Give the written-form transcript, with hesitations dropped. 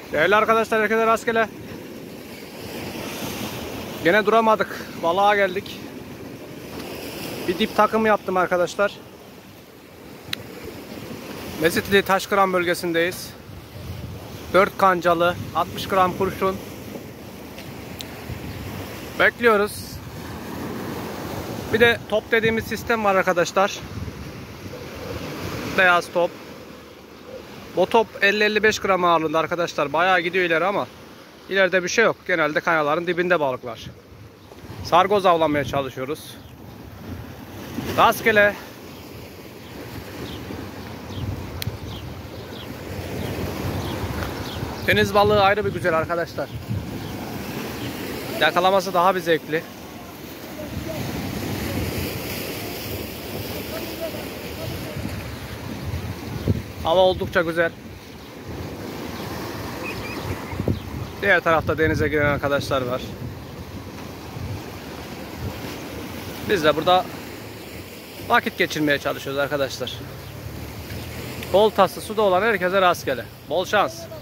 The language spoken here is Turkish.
Değerli arkadaşlar, herkese rastgele. Gene duramadık. Balığa geldik. Bir dip takımı yaptım arkadaşlar. Mezitli Taşkıran bölgesindeyiz. 4 kancalı, 60 gram kurşun. Bekliyoruz. Bir de top dediğimiz sistem var arkadaşlar. Beyaz top. Bu top 50-55 gram ağırlığında arkadaşlar. Bayağı gidiyor ileri ama ileride bir şey yok. Genelde kayaların dibinde balıklar. Sargoz avlamaya çalışıyoruz. Rastgele. Deniz balığı ayrı bir güzel arkadaşlar. Yakalaması daha bir zevkli. Hava oldukça güzel. Diğer tarafta denize giren arkadaşlar var. Biz de burada vakit geçirmeye çalışıyoruz arkadaşlar. Bol taslı suda olan herkese rastgele. Bol şans.